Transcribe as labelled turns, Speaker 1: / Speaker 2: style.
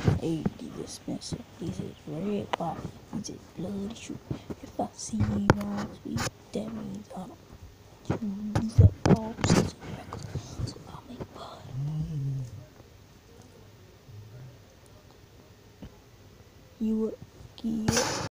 Speaker 1: Hey, dispenser. This is red wine. This is blood shoe. If I see wrong sweet, that means I don't choose up all such a record. So I'll make bud. You would give